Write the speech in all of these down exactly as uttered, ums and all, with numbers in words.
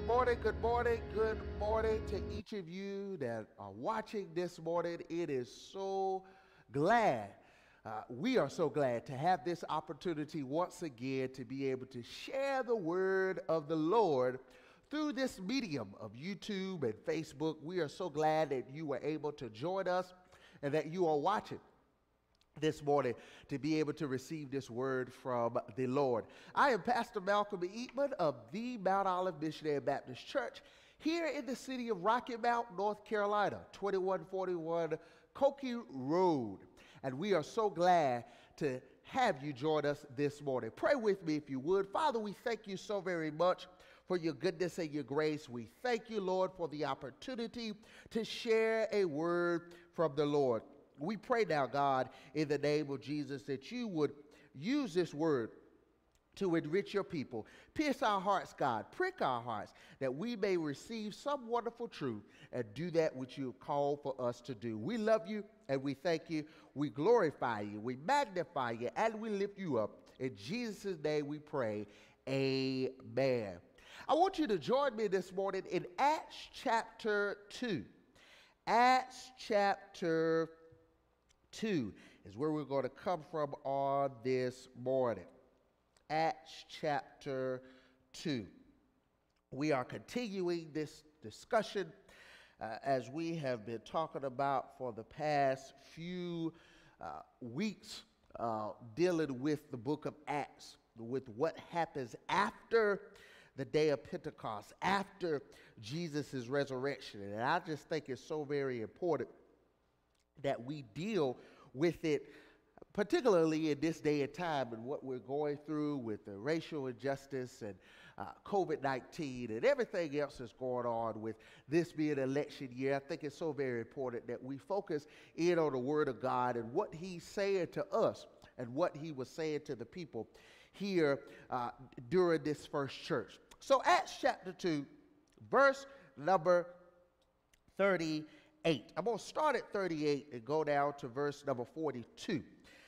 morning, good morning, good morning to each of you that are watching this morning. It is so glad, uh, we are so glad to have this opportunity once again to be able to share the word of the Lord through this medium of YouTube and Facebook. We are so glad that you were able to join us and that you are watching this morning to be able to receive this word from the Lord. I am Pastor Malcolm Eatman of the Mount Olive Missionary Baptist Church here in the city of Rocky Mount, North Carolina, twenty-one forty-one Cokie Road. And we are so glad to have you join us this morning. Pray with me if you would. Father, we thank you so very much for your goodness and your grace. We thank you, Lord, for the opportunity to share a word from the Lord. We pray now, God, in the name of Jesus, that you would use this word to enrich your people. Pierce our hearts, God. Prick our hearts, that we may receive some wonderful truth and do that which you have called for us to do. We love you and we thank you. We glorify you. We magnify you and we lift you up. In Jesus' name we pray. Amen. I want you to join me this morning in Acts chapter two. Acts chapter two is where we're going to come from on this morning. Acts chapter two. We are continuing this discussion uh, as we have been talking about for the past few uh, weeks, uh, dealing with the book of Acts, with what happens after the day of Pentecost, after Jesus' resurrection. And I just think it's so very important that we deal with it, particularly in this day and time and what we're going through with the racial injustice and uh, COVID nineteen and everything else that's going on with this being election year. I think it's so very important that we focus in on the Word of God and what He's saying to us and what He was saying to the people here uh, during this first church. So Acts chapter two, verse number thirty-eight. I'm going to start at thirty-eight and go down to verse number forty-two.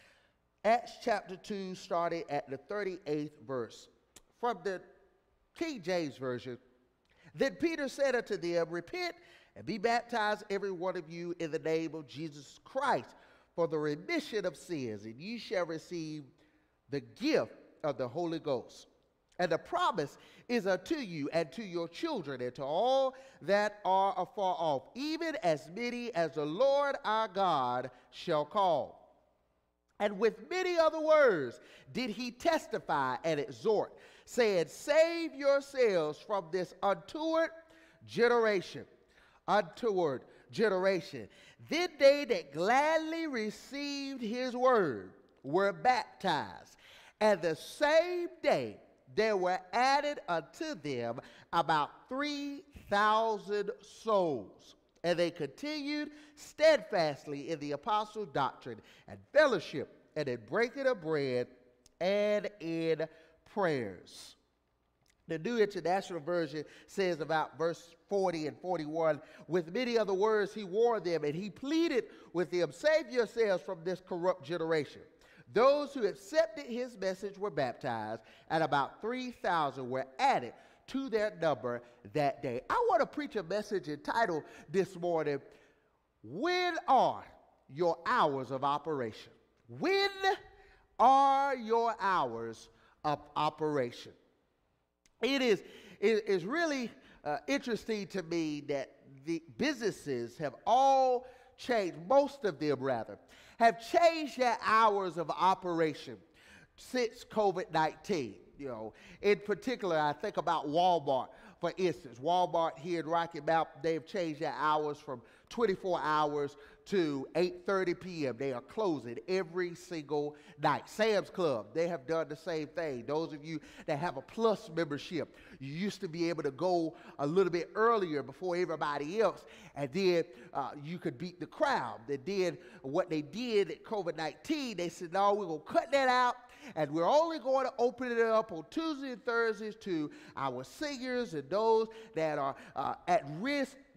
Acts chapter two, starting at the thirty-eighth verse. From the King James Version, then Peter said unto them, repent and be baptized every one of you in the name of Jesus Christ for the remission of sins, and ye shall receive the gift of the Holy Ghost. And the promise is unto you and to your children and to all that are afar off, even as many as the Lord our God shall call. And with many other words did he testify and exhort, saying, save yourselves from this untoward generation. Untoward generation. Then they that gladly received his word were baptized. And the same day there were added unto them about three thousand souls. And they continued steadfastly in the apostles' doctrine and fellowship and in breaking of bread and in prayers. The New International Version says about verse forty and forty-one, with many other words he warned them and he pleaded with them, save yourselves from this corrupt generation. Those who accepted his message were baptized, and about three thousand were added to their number that day. I want to preach a message entitled this morning, when are your hours of operation? When are your hours of operation? It is, it is really uh, interesting to me that the businesses have all changed, most of them rather, have changed their hours of operation since COVID nineteen. You know, in particular, I think about Walmart, for instance. Walmart here in Rocky Mount, they've changed their hours from twenty-four hours to eight thirty p m They are closing every single night. Sam's Club, they have done the same thing. Those of you that have a Plus membership, you used to be able to go a little bit earlier before everybody else, and then uh, you could beat the crowd. They did what they did at COVID nineteen. They said, no, we're going to cut that out, and we're only going to open it up on Tuesday and Thursdays to our seniors and those that are uh, at risk,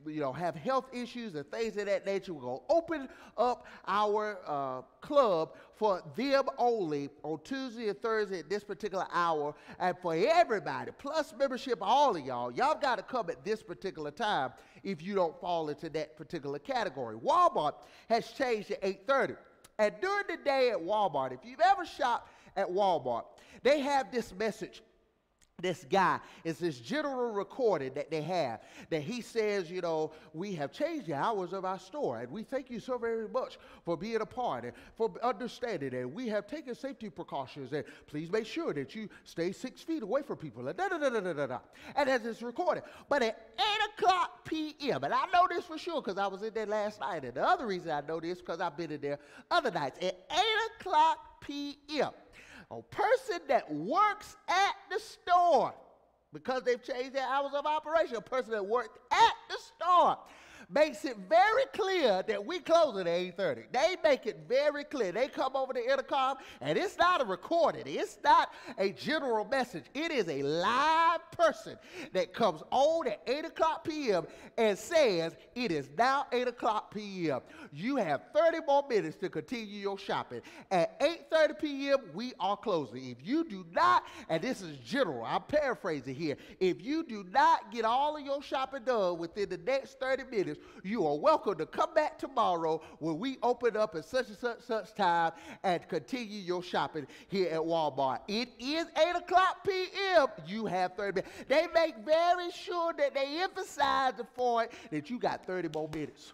you know, have health issues and things of that nature, we're going to open up our uh, club for them only on Tuesday and Thursday at this particular hour, and for everybody, plus membership, all of y'all, y'all got to come at this particular time if you don't fall into that particular category. Walmart has changed to eight thirty. And during the day at Walmart, if you've ever shopped at Walmart, they have this message. This guy, it's this general recording that they have, that he says, you know, we have changed the hours of our store, and we thank you so very much for being a part and for understanding, and we have taken safety precautions, and please make sure that you stay six feet away from people, and da da da da da da da. And as it's recorded. But at eight o'clock p m, and I know this for sure because I was in there last night, and the other reason I know this because I've been in there other nights, at eight o'clock p m, a person that works at the store, because they've changed their hours of operation, a person that worked at the store makes it very clear that we close at eight thirty. They make it very clear. They come over the intercom, and it's not a recording. It's not a general message. It is a live person that comes on at eight o'clock p m and says, it is now eight o'clock p m You have thirty more minutes to continue your shopping. At eight thirty p m, we are closing. If you do not, and this is general, I'm paraphrasing here, if you do not get all of your shopping done within the next thirty minutes, you are welcome to come back tomorrow when we open up at such and such such time and continue your shopping here at Walmart. It is eight o'clock p m You have thirty minutes. They make very sure that they emphasize the point that you got thirty more minutes.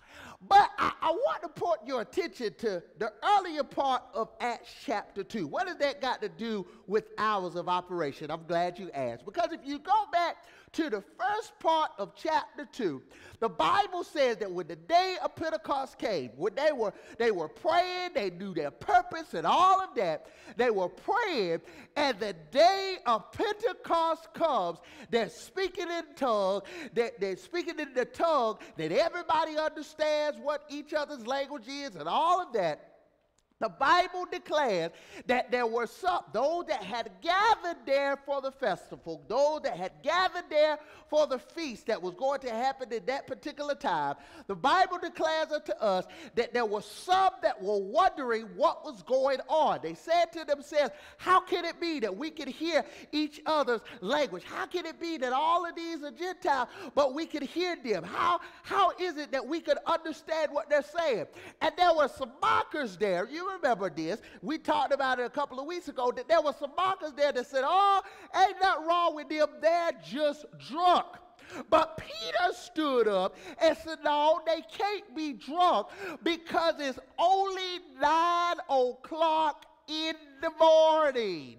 But I, I want to point your attention to the earlier part of Acts chapter two. What has that got to do with hours of operation? I'm glad you asked. Because if you go back to the first part of chapter two, the Bible says that when the day of Pentecost came, when they were, they were praying, they knew their purpose and all of that, they were praying, and the day of Pentecost comes, they're speaking in tongue, they're, they're speaking in the tongue that everybody understands what each other's language is and all of that. The Bible declares that there were some, those that had gathered there for the festival, those that had gathered there for the feast that was going to happen in that particular time. The Bible declares unto us that there were some that were wondering what was going on. They said to themselves, how can it be that we can hear each other's language? How can it be that all of these are Gentiles, but we can hear them? How, how is it that we could understand what they're saying? And there were some mockers there. You remember this. We talked about it a couple of weeks ago, that there were some mockers there that said, oh, ain't nothing wrong with them. They're just drunk. But Peter stood up and said, no, they can't be drunk because it's only nine o'clock in the morning.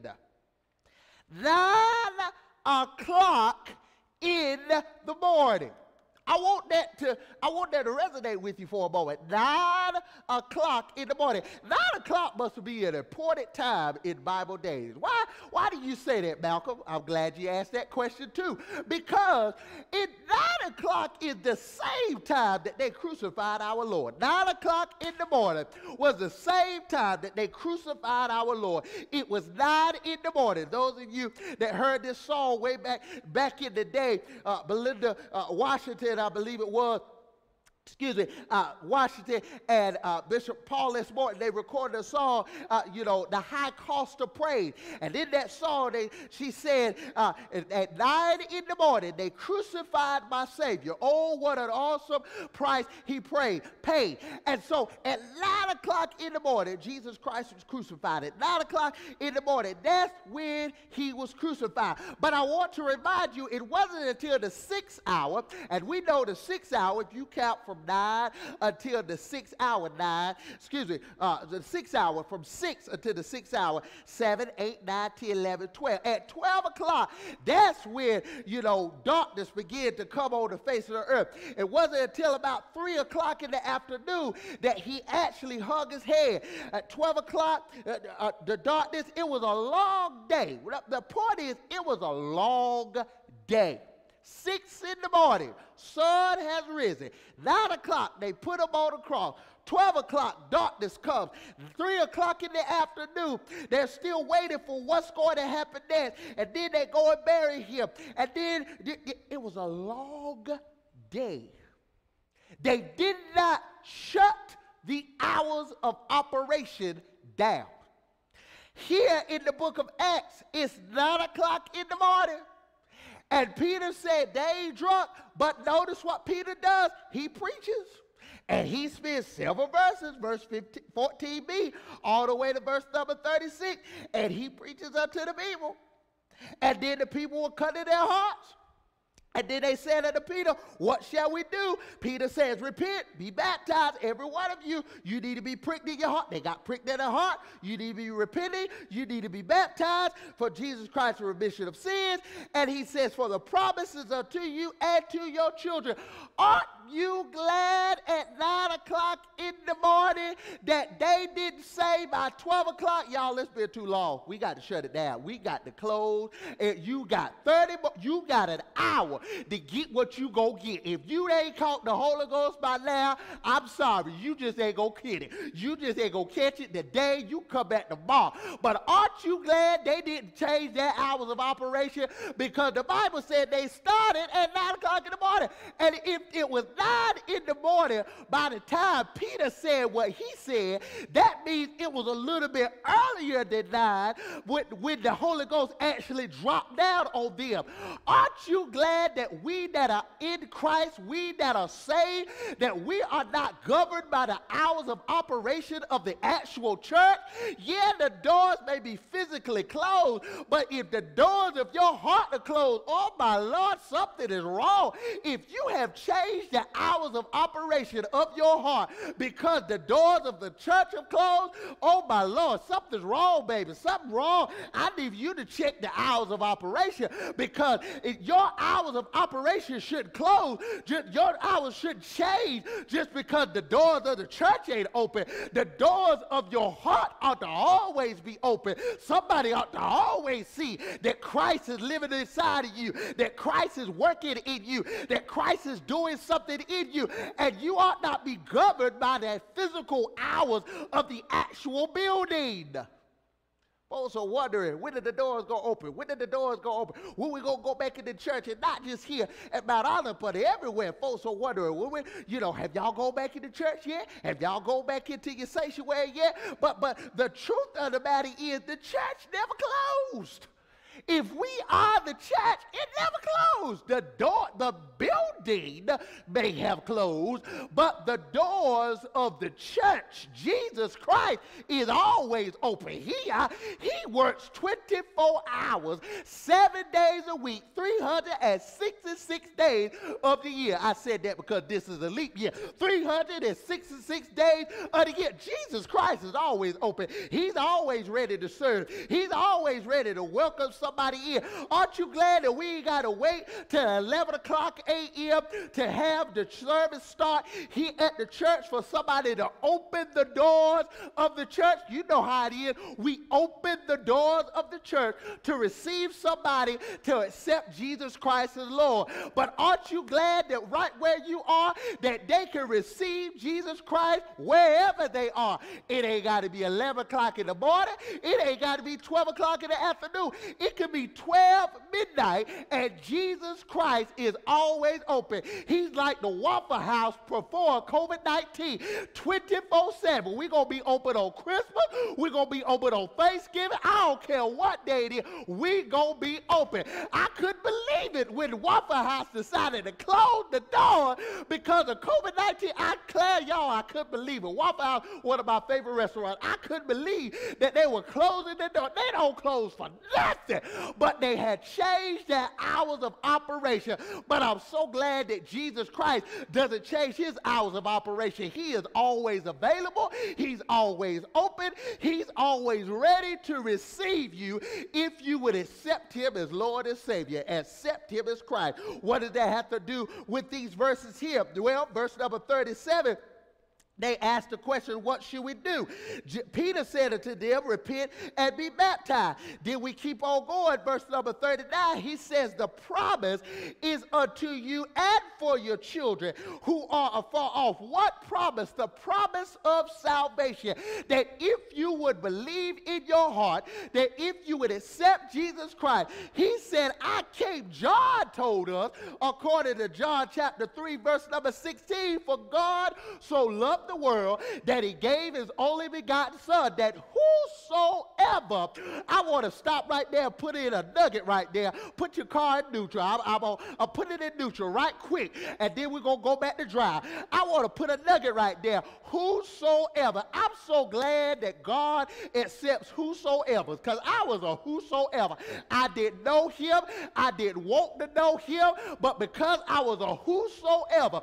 Nine o'clock in the morning. I want that to, I want that to resonate with you for a moment. Nine o'clock in the morning. Nine o'clock must be an important time in Bible days. Why, why do you say that, Malcolm? I'm glad you asked that question too. Because in nine o'clock is the same time that they crucified our Lord. Nine o'clock in the morning was the same time that they crucified our Lord. It was nine in the morning. Those of you that heard this song way back, back in the day, uh, Belinda uh, Washington, I believe it was, excuse me, uh, Washington and uh, Bishop Paul S. Morton, they recorded a song, uh, you know, The High Cost of Praise. And in that song, they, she said, uh, at nine in the morning, they crucified my Savior. Oh, what an awesome price he prayed, paid. And so at nine o'clock in the morning, Jesus Christ was crucified. At nine o'clock in the morning, that's when he was crucified. But I want to remind you, it wasn't until the sixth hour, and we know the sixth hour, if you count from nine until the sixth hour, nine, excuse me, uh, the sixth hour, from six until the sixth hour, seven, eight, nine, ten, eleven, twelve. At twelve o'clock, that's when, you know, darkness began to come on the face of the earth. It wasn't until about three o'clock in the afternoon that he actually hung his head. At twelve o'clock, uh, uh, the darkness, it was a long day. The point is, it was a long day. Six in the morning, sun has risen. Nine o'clock, they put him on the cross. Twelve o'clock, darkness comes. Three o'clock in the afternoon, they're still waiting for what's going to happen next. And then they go and bury him. And then it was a long day. they did not shut the hours of operation down. Here in the book of Acts, it's nine o'clock in the morning. And Peter said they ain't drunk, but notice what Peter does. He preaches. And he spends several verses, verse fifteen, fourteen b, all the way to verse number thirty-six. And he preaches unto the people. And then the people were cut in their hearts. And then they said unto Peter, what shall we do? Peter says, repent, be baptized, every one of you. You need to be pricked in your heart. They got pricked in their heart. You need to be repenting. You need to be baptized for Jesus Christ for remission of sins. And he says, for the promises unto you and to your children. Aren't you glad at nine o'clock in the morning that they didn't say by twelve o'clock, y'all, it's been too long. We got to shut it down. We got to close. And you got thirty, you got an hour to get what you go get. If you ain't caught the Holy Ghost by now, I'm sorry. You just ain't gonna get it. You just ain't gonna catch it the day you come back tomorrow. But aren't you glad they didn't change their hours of operation? Because the Bible said they started at nine o'clock in the morning. And if it was nine in the morning by the time Peter said what he said, that means it was a little bit earlier than nine when, when the Holy Ghost actually dropped down on them. Aren't you glad that we that are in Christ, we that are saved, that we are not governed by the hours of operation of the actual church? Yeah, the doors may be physically closed, but if the doors of your heart are closed, oh my Lord, something is wrong. If you have changed the hours of operation of your heart because the doors of the church have closed, oh my Lord, something's wrong, baby. Something wrong. I need you to check the hours of operation, because if your hours of operation shouldn't close. Just, your hours shouldn't change just because the doors of the church ain't open. The doors of your heart ought to always be open. Somebody ought to always see that Christ is living inside of you, that Christ is working in you, that Christ is doing something in you, and you ought not be governed by the physical hours of the actual building. Folks are wondering, when did the doors go open? When did the doors go open? When we going to go back into church, and not just here at Mount Olive, but everywhere? Folks are wondering, when we, you know, have y'all gone back into church yet? Have y'all gone back into your sanctuary yet? But, but the truth of the matter is the church never closed. If we are the church, it never closed. The door, the building may have closed, but the doors of the church, Jesus Christ, is always open. He, uh, he works twenty-four hours, seven days a week, three hundred sixty-six days of the year. I said that because this is a leap year. three hundred sixty-six days of the year. Jesus Christ is always open. He's always ready to serve. He's always ready to welcome somebody in. Aren't you glad that we ain't got to wait till eleven o'clock a m to have the service start here at the church for somebody to open the doors of the church? You know how it is. We open the doors of the church to receive somebody to accept Jesus Christ as Lord. But aren't you glad that right where you are, that they can receive Jesus Christ wherever they are? It ain't got to be eleven o'clock in the morning. It ain't got to be twelve o'clock in the afternoon. It could be twelve midnight, and Jesus Christ is always open. He's like the Waffle House before COVID nineteen, twenty-four seven. We're going to be open on Christmas. We're going to be open on Thanksgiving. I don't care what day it is. We're going to be open. I couldn't believe it when Waffle House decided to close the door because of COVID nineteen. I declare y'all, I couldn't believe it. Waffle House, one of my favorite restaurants. I couldn't believe that they were closing the door. They don't close for nothing. But they had changed their hours of operation. But I'm so glad that Jesus Christ doesn't change his hours of operation. He is always available. He's always open. He's always ready to receive you if you would accept him as Lord and Savior. Accept him as Christ. What does that have to do with these verses here? Well, verse number thirty-seven. They asked the question, what should we do? J- Peter said unto them, repent and be baptized. Then we keep on going. Verse number thirty-nine, he says, the promise is unto you and for your children who are afar off. What promise? The promise of salvation. That if you would believe in your heart, that if you would accept Jesus Christ, he said, I came, John told us, according to John chapter three, verse number sixteen, for God so loved the world that he gave his only begotten son, that whosoever, I want to stop right there and put in a nugget right there. Put your car in neutral. I'm, I'm gonna I'll put it in neutral right quick, and then we're going to go back to drive. I want to put a nugget right there. Whosoever. I'm so glad that God accepts whosoever, because I was a whosoever. I didn't know him. I didn't want to know him, but because I was a whosoever,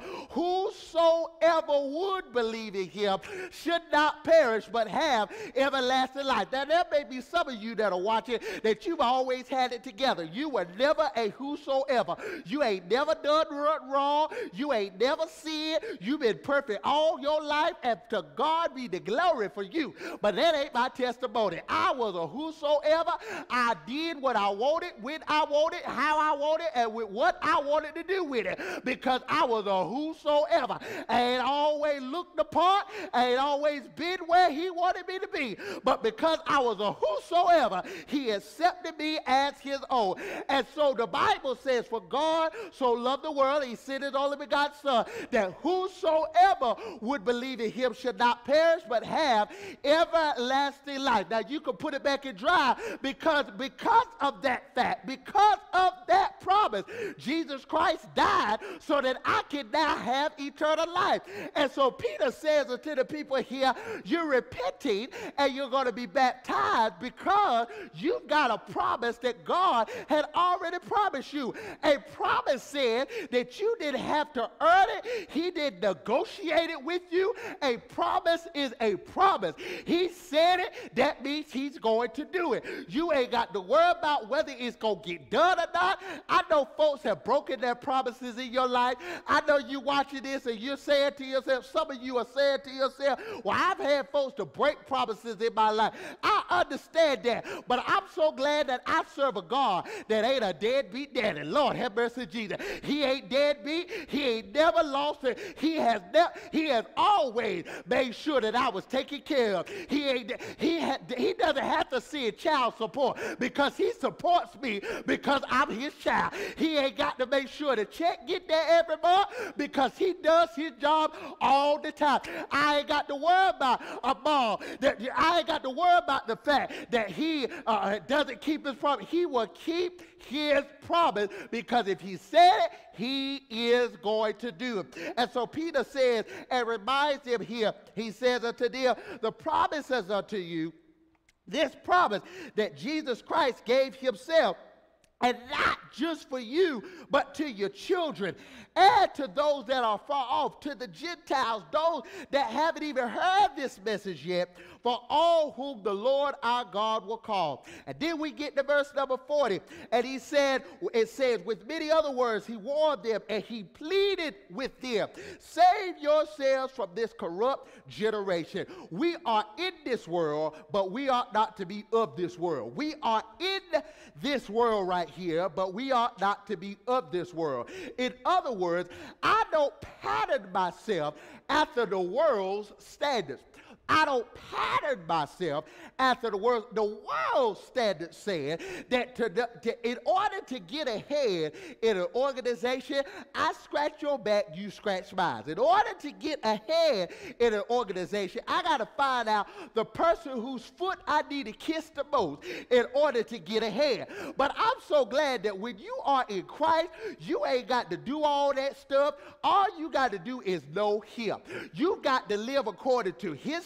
whosoever would believe in him should not perish but have everlasting life. Now there may be some of you that are watching that you've always had it together. You were never a whosoever. You ain't never done wrong. You ain't never sinned. You've been perfect all your life, and to God be the glory for you. But that ain't my testimony. I was a whosoever. I did what I wanted, when I wanted, how I wanted, and with what I wanted to do with it, because I was a whosoever. I ain't always looked the part. I ain't always been where he wanted me to be. But because I was a whosoever, he accepted me as his own. And so the Bible says, for God so loved the world, he sent his only begotten son, that whosoever would believe in him should not perish, but have everlasting life. Now you can put it back in dry, because, because of that fact, because of that promise, Jesus Christ died so that I can now have eternal life. And so Peter says to the people here, you're repenting and you're going to be baptized because you've got a promise that God had already promised you. A promise said that you didn't have to earn it. He didn't negotiate it with you. A promise is a promise. He said it. That means he's going to do it. You ain't got to worry about whether it's going to get done or not. I know folks have broken their promises in your life. I know you watching this and you're saying to yourself, some of you are saying to yourself, well, I've had folks to break promises in my life. I understand that, but I'm so glad that I serve a God that ain't a deadbeat daddy. Lord have mercy, Jesus. He ain't deadbeat. He ain't never lost it. He has never. He has always made sure that I was taken care of. He ain't. He had. He doesn't have to send child support because he supports me because I'm his child. He ain't got to make sure the check get there every month because he does his job all the time. I ain't got to worry about a mom. That I ain't got to worry about the fact that he uh, doesn't keep his promise. He will keep his promise because if he said it, he is going to do it. And so Peter says and reminds them here, he says unto them, the promise is unto you, this promise that Jesus Christ gave himself, and not just for you, but to your children and to those that are far off, to the Gentiles, those that haven't even heard this message yet, for all whom the Lord our God will call. And then we get to verse number forty, and he said, it says, with many other words, he warned them, and he pleaded with them, save yourselves from this corrupt generation. We are in this world, but we ought not to be of this world. We are in this world right here, but we ought not to be of this world. In other words, I don't pattern myself after the world's standards. I don't pattern myself after the world. The world standard said that to, to, in order to get ahead in an organization, I scratch your back, you scratch mine. In order to get ahead in an organization, I got to find out the person whose foot I need to kiss the most in order to get ahead. But I'm so glad that when you are in Christ, you ain't got to do all that stuff. All you got to do is know him. You got to live according to his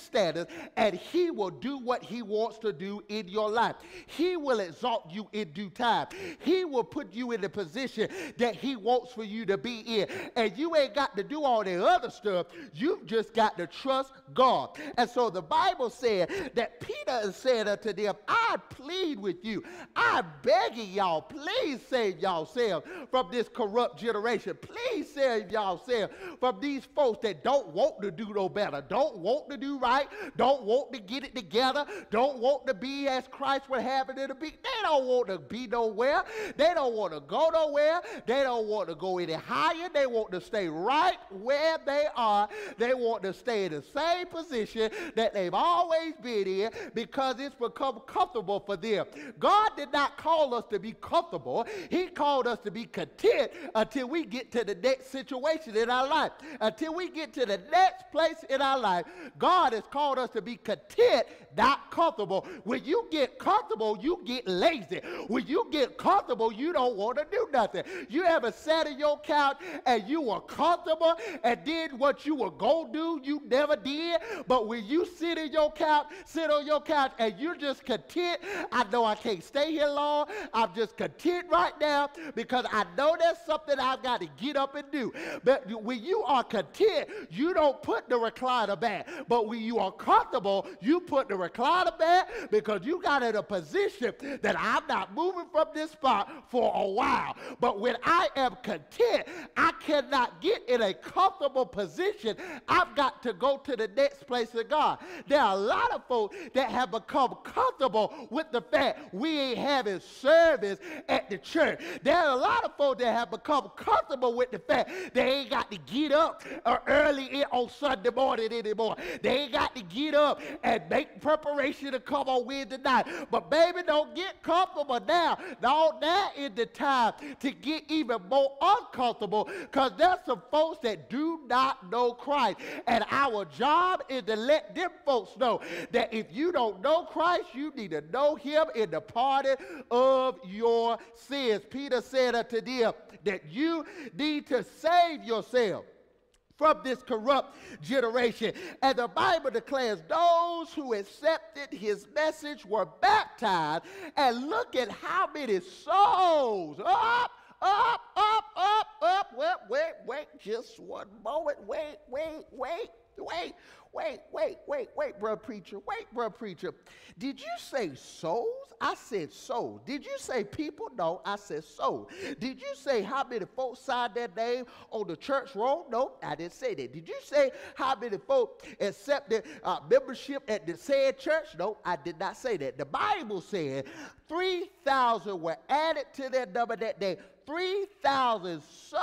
standards, and he will do what he wants to do in your life. He will exalt you in due time. He will put you in the position that he wants for you to be in. And you ain't got to do all the other stuff. You've just got to trust God. And so the Bible said that Peter said unto them, I plead with you. I'm begging y'all, please save yourselves from this corrupt generation. Please save yourselves from these folks that don't want to do no better, don't want to do right, don't want to get it together, don't want to be as Christ would have it to be. They don't want to be nowhere. They don't want to go nowhere. They don't want to go any higher. They want to stay right where they are. They want to stay in the same position that they've always been in because it's become comfortable for them. God did not call us to be comfortable. He called us to be content until we get to the next situation in our life. Until we get to the next place in our life, God has called us to be content, not comfortable. When you get comfortable, you get lazy. When you get comfortable, you don't want to do nothing. You ever sat on your couch and you were comfortable and did what you were going to do, you never did? But when you sit in your couch, sit on your couch and you're just content, I know I can't stay here long. I'm just content right now because I know there's something I've got to get up and do. But when you are content, you don't put the recliner back. But when you are comfortable, you put the recliner back because you got in a position that I'm not moving from this spot for a while. But when I am content, I cannot get in a comfortable position. I've got to go to the next place of God. There are a lot of folks that have become comfortable with the fact we ain't having service at the church. There are a lot of folks that have become comfortable with the fact they ain't got to get up uh, early on Sunday morning anymore. They ain't got to get up and make preparation to come on Wednesday night. But baby, don't get comfortable now. No, now is the time to get even more uncomfortable because there's some folks that do not know Christ. And our job is to let them folks know that if you don't know Christ, you need to know him in the pardon of your sins. Peter said unto them that you need to save yourself from this corrupt generation. And the Bible declares those who accepted his message were baptized. And look at how many souls. Up, up, up, up, up. Wait, wait, wait, just one moment. Wait, wait, wait, wait. Wait, wait, wait, wait, brother preacher. Wait, brother preacher. Did you say souls? I said soul. Did you say people? No, I said soul. Did you say how many folks signed their name on the church roll? No, I didn't say that. Did you say how many folks accepted uh, membership at the said church? No, I did not say that. The Bible said three thousand were added to their number that day. three thousand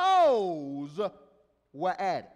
souls were added.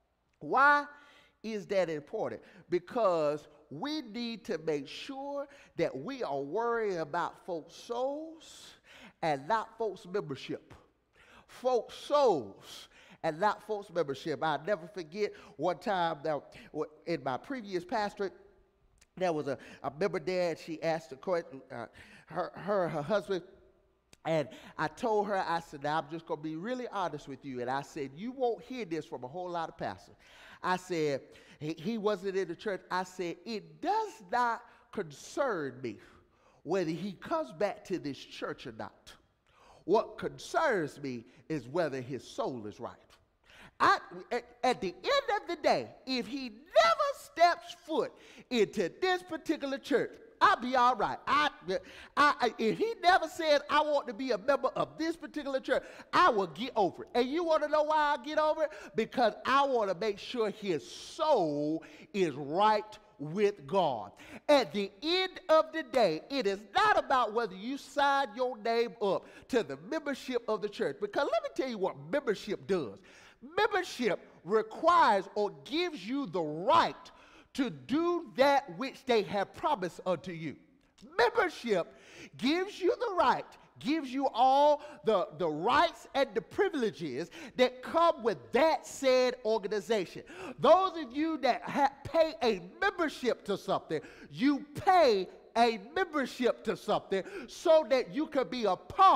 Why is that important? Because we need to make sure that we are worrying about folks' souls and not folks' membership. Folks' souls and not folks' membership. I'll never forget one time that in my previous pastorate, there was a, a member there and she asked the court, uh, her, her, her husband, and I told her, I said, now I'm just going to be really honest with you. And I said, you won't hear this from a whole lot of pastors. I said, he, he wasn't in the church. I said, it does not concern me whether he comes back to this church or not. What concerns me is whether his soul is right. I, at, at the end of the day, if he never steps foot into this particular church, I'll be all right. I, I, if he never said, I want to be a member of this particular church, I will get over it. And you want to know why I get over it? Because I want to make sure his soul is right with God. At the end of the day, it is not about whether you sign your name up to the membership of the church. Because let me tell you what membership does. Membership requires or gives you the right to do that which they have promised unto you. Membership gives you the right, gives you all the, the rights and the privileges that come with that said organization. Those of you that ha- pay a membership to something, you pay a membership to something so that you can be a part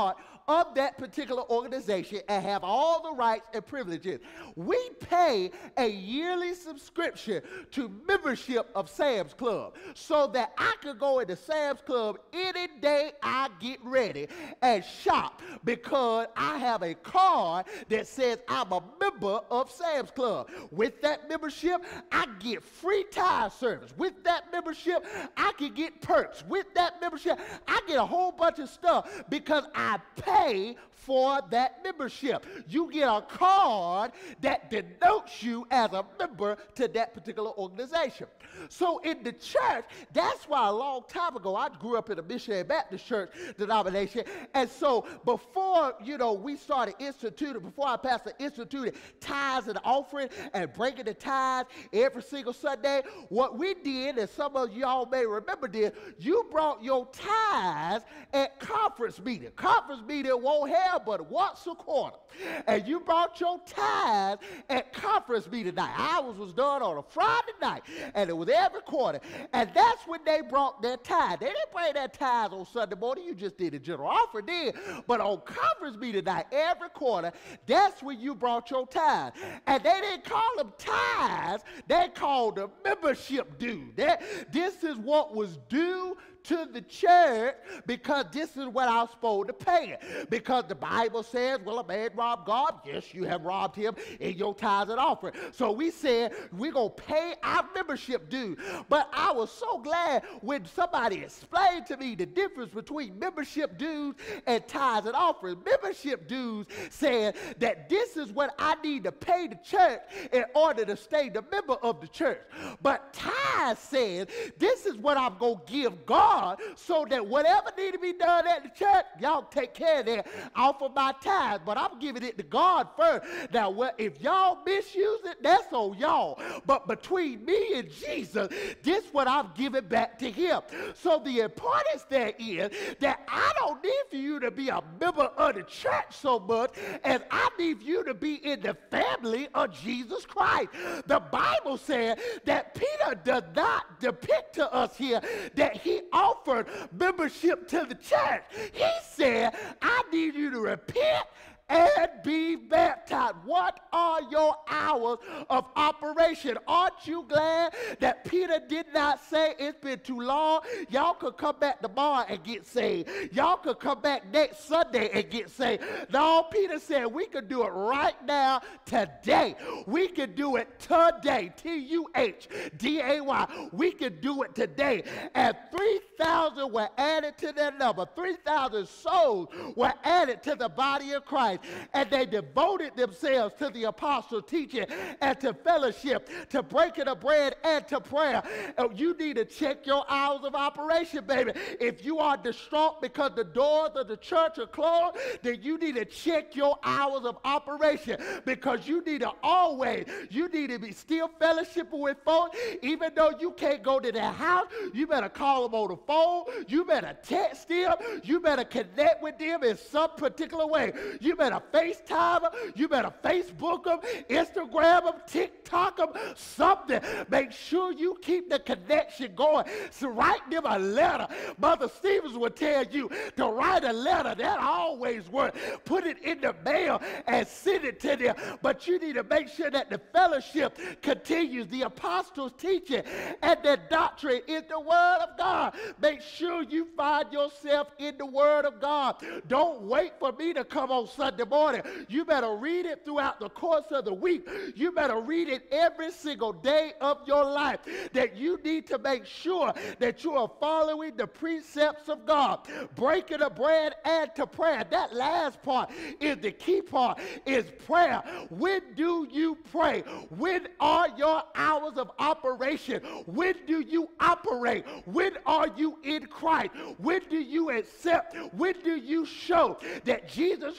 of that particular organization and have all the rights and privileges. We pay a yearly subscription to membership of Sam's Club so that I could go into Sam's Club any day I get ready and shop, because I have a card that says I'm a member of Sam's Club. With that membership, I get free tire service. With that membership, I can get perks. With that membership, I get a whole bunch of stuff because I pay for that membership. You get a card that denotes you as a member to that particular organization. So in the church, that's why a long time ago, I grew up in a missionary Baptist church denomination, and so before, you know, we started instituting, before our pastor instituted tithes and offering and breaking the tithes every single Sunday, what we did, and some of y'all may remember this, you brought your tithes at conference meeting. Conference meeting won't have but once a quarter. And you brought your tithes at conference meeting night. Ours was done on a Friday night, and it was every quarter. And that's when they brought their tithe. They didn't bring their tithes on Sunday morning. You just did a general offering then. But on conference meeting night, every quarter, that's when you brought your tithe. And they didn't call them tithes. They called them membership due. That, this is what was due to the church, because this is what I was supposed to pay it. Because the Bible says, well, a man robbed God. Yes, you have robbed him in your tithes and offering. So we said, we're going to pay our membership due. But I was so glad when somebody explained to me the difference between membership dues and tithes and offerings. Membership dues said that this is what I need to pay the church in order to stay the member of the church. But tithes says, this is what I'm going to give God, so that whatever need to be done at the church, y'all take care of that off of my tithes. But I'm giving it to God first. Now, well, if y'all misuse it, that's on y'all. But between me and Jesus, this is what I'm giving back to him. So the importance there is that I don't need for you to be a member of the church so much as I need you to be in the family of Jesus Christ. The Bible said that Peter does not depict to us here that he offered membership to the church. He said, I need you to repent and be baptized. What are your hours of operation? Aren't you glad that Peter did not say it's been too long? Y'all could come back tomorrow and get saved. Y'all could come back next Sunday and get saved. No, Peter said we could do it right now, today. We could do it today. T U H D A Y. We could do it today. And three thousand were added to their number. three thousand souls were added to the body of Christ. And they devoted themselves to the apostle teaching and to fellowship, to breaking of bread and to prayer. And you need to check your hours of operation, baby. If you are distraught because the doors of the church are closed, then you need to check your hours of operation, because you need to always, you need to be still fellowshipping with folks. Even though you can't go to their house, you better call them on the phone. You better text them. You better connect with them in some particular way. You better FaceTime them. You better Facebook them, Instagram them, TikTok them, something. Make sure you keep the connection going. So write them a letter. Mother Stevens will tell you to write a letter. That always works. Put it in the mail and send it to them. But you need to make sure that the fellowship continues. The apostles' teaching and their doctrine is the Word of God. Make sure you find yourself in the Word of God. Don't wait for me to come on Sunday morning. You better read it throughout the course of the week. You better read it every single day of your life. That you need to make sure that you are following the precepts of God. Breaking the bread and to prayer. That last part is the key part, is prayer. When do you pray? When are your hours of operation? When do you operate? When are you in Christ? When do you accept? When do you show that Jesus Christ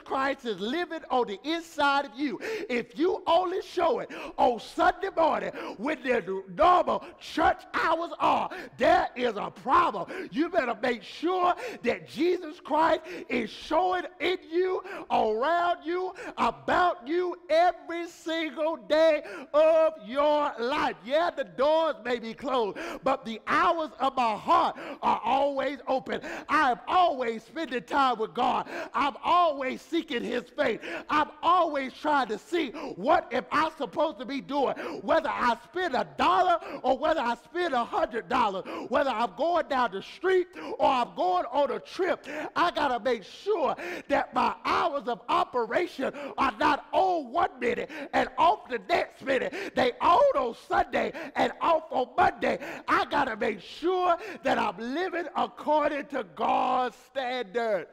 Christ is living on the inside of you. If you only show it on Sunday morning when the normal church hours are, there is a problem. You better make sure that Jesus Christ is showing in you, around you, about you every single day of your life. Yeah, the doors may be closed, but the hours of my heart are always open. I am always spending time with God. I'm always seeking his face. I'm always trying to see what am I supposed to be doing, whether I spend a dollar or whether I spend a hundred dollars, whether I'm going down the street or I'm going on a trip. I got to make sure that my hours of operation are not on one minute and off the next minute. They on on Sunday and off on Monday. I got to make sure that I'm living according to God's standard.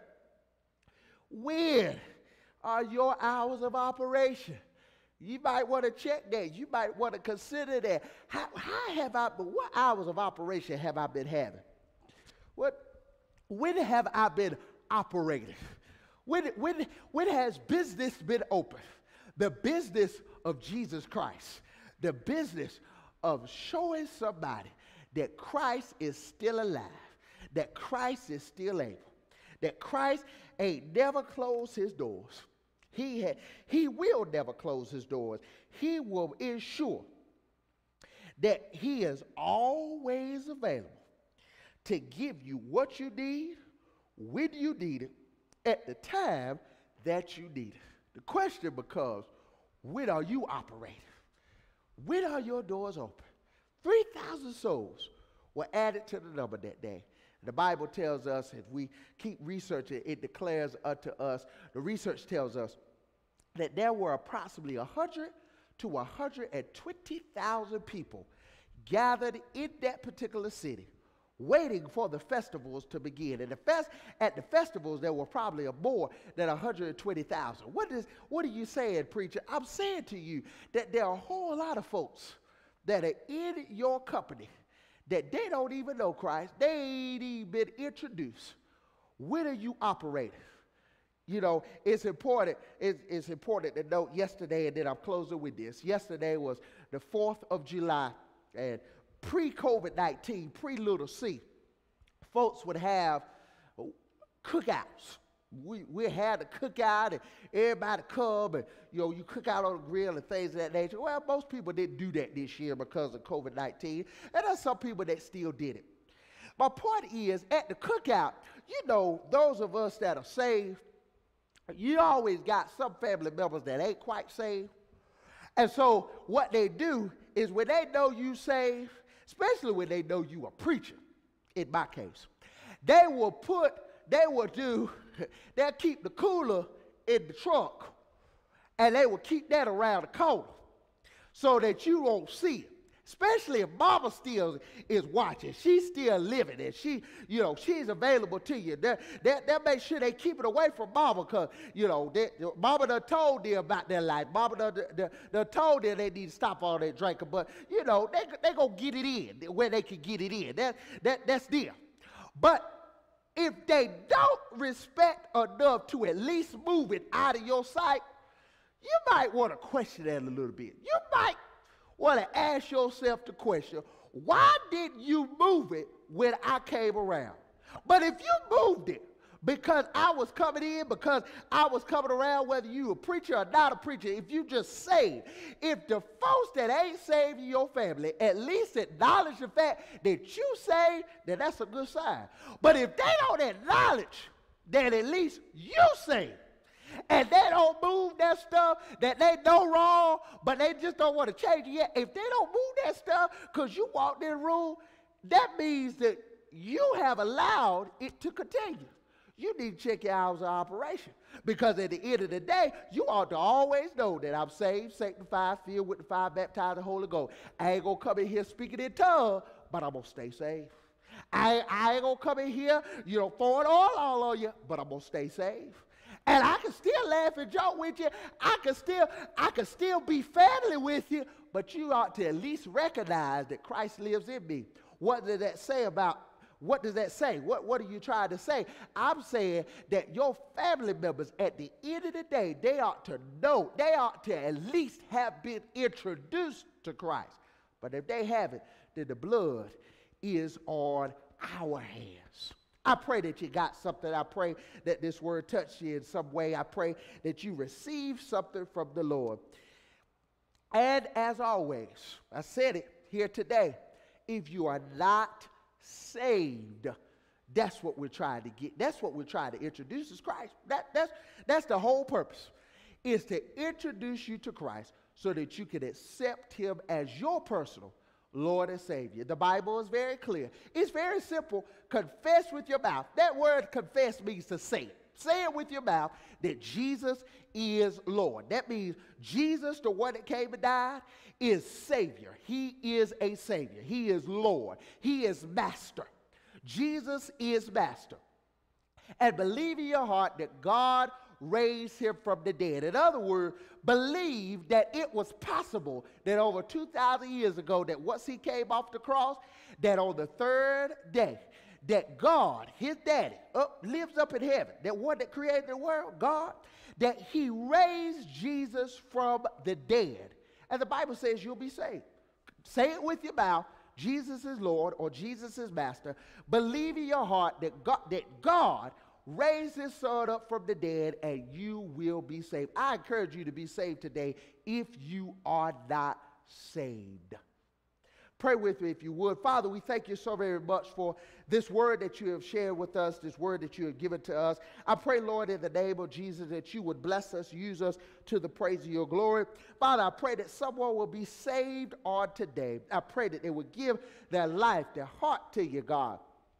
When are your hours of operation? You might want to check that. You might want to consider that. How, how have I been, what hours of operation have I been having? What, when have I been operating? When, when, when has business been open? The business of Jesus Christ. The business of showing somebody that Christ is still alive, that Christ is still able, that Christ ain't never closed his doors. He, had, he will never close his doors. He will ensure that he is always available to give you what you need, when you need it, at the time that you need it. The question becomes, when are you operating? When are your doors open? three thousand souls were added to the number that day. The Bible tells us, if we keep researching, it declares unto us, the research tells us that there were approximately one hundred to one hundred twenty thousand people gathered in that particular city, waiting for the festivals to begin. And the fest, at the festivals, there were probably more than one hundred twenty thousand. What is, what are you saying, preacher? I'm saying to you that there are a whole lot of folks that are in your company that they don't even know Christ. They ain't even been introduced. When are you operating? You know, it's important, it's, it's important to note yesterday, and then I'm closing with this. Yesterday was the fourth of July, and pre-COVID nineteen, pre-Little C, folks would have cookouts. We, we had a cookout, and everybody come, and, you know, you cook out on the grill and things of that nature. Well, most people didn't do that this year because of COVID nineteen, and there's some people that still did it. My point is, at the cookout, you know, those of us that are saved, you always got some family members that ain't quite saved. And so what they do is when they know you saved, especially when they know you a preacher, in my case, they will put, they will do, they'll keep the cooler in the trunk, and they will keep that around the corner so that you won't see it. Especially if mama still is watching. She's still living, and she, you know, she's available to you. They'll, they'll make sure they keep it away from mama because, you know, they, mama done told them about their life. Mama done, done, done told them they need to stop all that drinking. But, you know, they they going to get it in where they can get it in. That, that, that's them. But if they don't respect enough to at least move it out of your sight, you might want to question that a little bit. You might want to ask yourself the question, why didn't you move it when I came around? But if you moved it because I was coming in, because I was coming around, whether you a preacher or not a preacher, if you just saved, if the folks that ain't saved in your family at least acknowledge the fact that you saved, then that's a good sign. But if they don't acknowledge that at least you saved, and they don't move that stuff that they know wrong, but they just don't want to change it yet. If they don't move that stuff because you walked in the room, that means that you have allowed it to continue. You need to check your hours of operation, because at the end of the day, you ought to always know that I'm saved, sanctified, filled with the fire, baptized in the Holy Ghost. I ain't going to come in here speaking in tongues, but I'm going to stay saved. I, I ain't going to come in here, you know, throwing oil all on you, but I'm going to stay saved. And I can still laugh and joke with you. I can still, I can still be family with you, but you ought to at least recognize that Christ lives in me. What did that say about What does that say? What, what are you trying to say? I'm saying that your family members, at the end of the day, they ought to know, they ought to at least have been introduced to Christ. But if they haven't, then the blood is on our hands. I pray that you got something. I pray that this word touched you in some way. I pray that you receive something from the Lord. And as always, I said it here today, if you are not saved, that's what we're trying to get. That's what we're trying to introduce is Christ. That, that's, that's the whole purpose, is to introduce you to Christ so that you can accept him as your personal Lord and Savior. The Bible is very clear. It's very simple. Confess with your mouth. That word confess means to say it. Say it with your mouth that Jesus is Lord. That means Jesus, the one that came and died, is Savior. He is a Savior. He is Lord. He is Master. Jesus is Master. And believe in your heart that God raised him from the dead. In other words, believe that it was possible that over two thousand years ago, that once he came off the cross, that on the third day, that God, his daddy, up, lives up in heaven, that one that created the world, God, that he raised Jesus from the dead. And the Bible says you'll be saved. Say it with your mouth, Jesus is Lord or Jesus is Master. Believe in your heart that God, that God raised his son up from the dead and you will be saved. I encourage you to be saved today if you are not saved. Pray with me if you would. Father, we thank you so very much for this word that you have shared with us, this word that you have given to us. I pray, Lord, in the name of Jesus, that you would bless us, use us to the praise of your glory. Father, I pray that someone will be saved on today. I pray that they would give their life, their heart to you, God.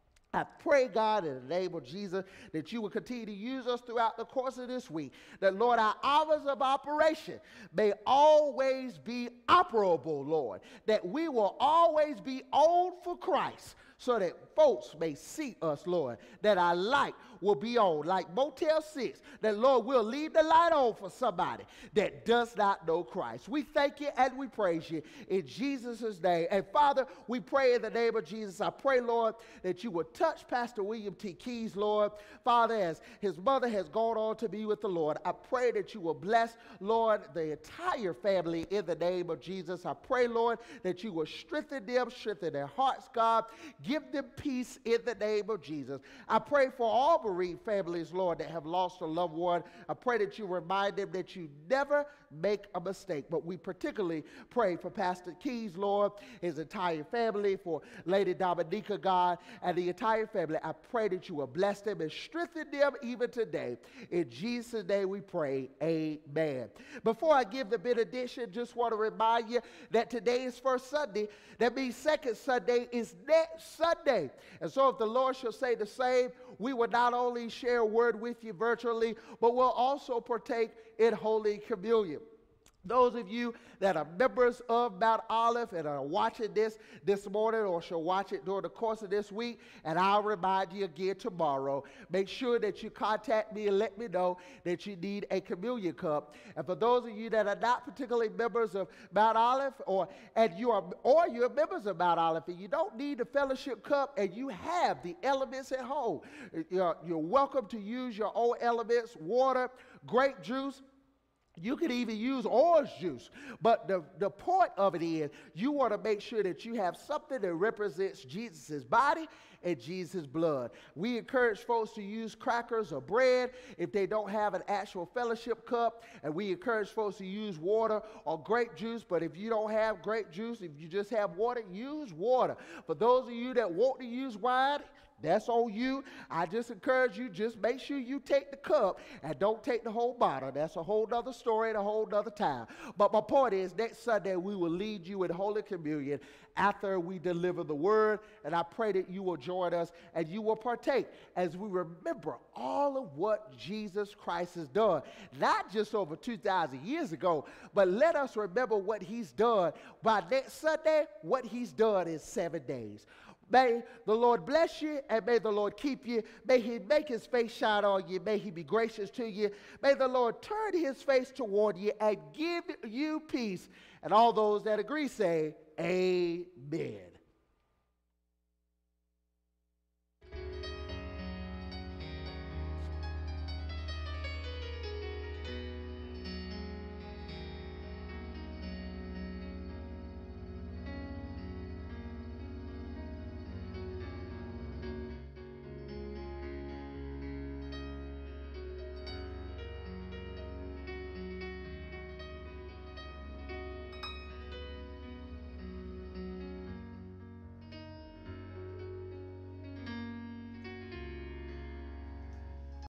I pray, God, in the name of Jesus, that you will continue to use us throughout the course of this week. That, Lord, our hours of operation may always be operable, Lord. That we will always be on for Christ, so that folks may see us, Lord. That our light will be on, like Motel six. That, Lord, we'll leave the light on for somebody that does not know Christ. We thank you and we praise you in Jesus' name. And, Father, we pray in the name of Jesus. I pray, Lord, that you would touch Pastor William T. Keys, Lord. Father, as his mother has gone on to be with the Lord, I pray that you will bless, Lord, the entire family in the name of Jesus. I pray, Lord, that you will strengthen them, strengthen their hearts, God. Give them peace in the name of Jesus. I pray for all bereaved families, Lord, that have lost a loved one. I pray that you remind them that you never make a mistake. But we particularly pray for Pastor Keys, Lord, his entire family, for Lady Dominica, God, and the entire family. I pray that you will bless them and strengthen them even today. In Jesus' name we pray, amen. Before I give the benediction, just want to remind you that today is First Sunday. That means Second Sunday is next Sunday. And so if the Lord shall say the same, we will not only share a word with you virtually, but we'll also partake in Holy Communion. Those of you that are members of Mount Olive and are watching this this morning or shall watch it during the course of this week, and I'll remind you again tomorrow, make sure that you contact me and let me know that you need a communion cup. And for those of you that are not particularly members of Mount Olive, or and you are or you're members of Mount Olive and you don't need a fellowship cup and you have the elements at home, you're, you're welcome to use your own elements, water, grape juice. You could even use orange juice, but the, the point of it is you want to make sure that you have something that represents Jesus' body and Jesus' blood. We encourage folks to use crackers or bread if they don't have an actual fellowship cup, and we encourage folks to use water or grape juice, but if you don't have grape juice, if you just have water, use water. For those of you that want to use wine, that's on you. I just encourage you, just make sure you take the cup and don't take the whole bottle. That's a whole nother story and a whole nother time. But my point is, next Sunday we will lead you in Holy Communion after we deliver the word. And I pray that you will join us and you will partake as we remember all of what Jesus Christ has done. Not just over two thousand years ago, but let us remember what he's done. By next Sunday, what he's done in seven days. May the Lord bless you, and may the Lord keep you. May he make his face shine on you. May he be gracious to you. May the Lord turn his face toward you and give you peace. And all those that agree say, amen.